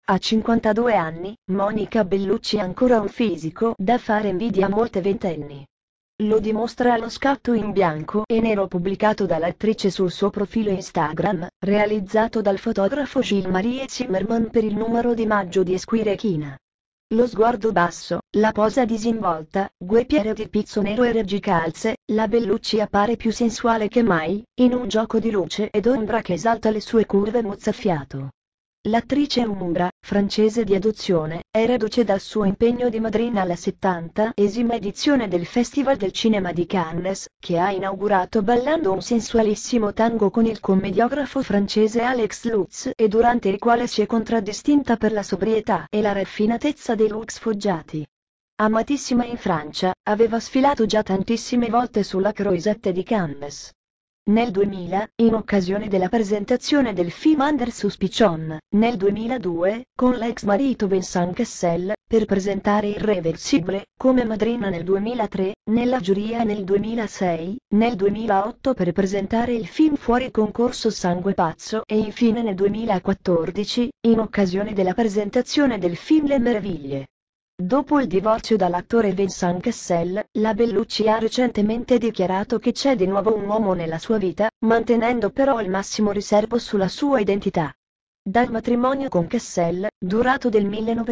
A 52 anni, Monica Bellucci ha ancora un fisico da fare invidia a molte ventenni. Lo dimostra lo scatto in bianco e nero pubblicato dall'attrice sul suo profilo Instagram, realizzato dal fotografo Gilles-Marie Zimmermann per il numero di maggio di Esquire China. Lo sguardo basso, la posa disinvolta, gueppiere di pizzo nero e reggicalze, la Bellucci appare più sensuale che mai, in un gioco di luce ed ombra che esalta le sue curve mozzafiato. L'attrice umbra, francese di adozione, è reduce dal suo impegno di madrina alla 70esima edizione del Festival del Cinema di Cannes, che ha inaugurato ballando un sensualissimo tango con il commediografo francese Alex Lutz e durante il quale si è contraddistinta per la sobrietà e la raffinatezza dei look sfoggiati. Amatissima in Francia, aveva sfilato già tantissime volte sulla Croisette di Cannes. Nel 2000, in occasione della presentazione del film Under Suspicion, nel 2002, con l'ex marito Vincent Cassel, per presentare Irreversible, come madrina nel 2003, nella giuria nel 2006, nel 2008 per presentare il film fuori concorso Sangue Pazzo e infine nel 2014, in occasione della presentazione del film Le Meraviglie. Dopo il divorzio dall'attore Vincent Cassel, la Bellucci ha recentemente dichiarato che c'è di nuovo un uomo nella sua vita, mantenendo però il massimo riservo sulla sua identità. Dal matrimonio con Cassel, durato del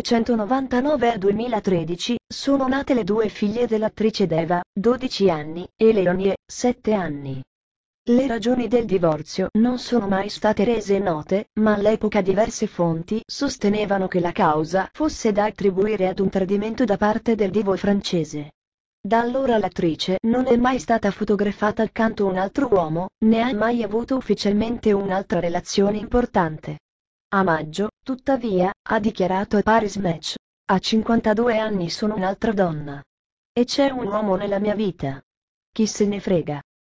1999 al 2013, sono nate le due figlie dell'attrice Eva, 12 anni, e Leonie, 7 anni. Le ragioni del divorzio non sono mai state rese note, ma all'epoca diverse fonti sostenevano che la causa fosse da attribuire ad un tradimento da parte del divo francese. Da allora l'attrice non è mai stata fotografata accanto a un altro uomo, né ha mai avuto ufficialmente un'altra relazione importante. A maggio, tuttavia, ha dichiarato a Paris Match: a 52 anni sono un'altra donna. E c'è un uomo nella mia vita. Chi se ne frega.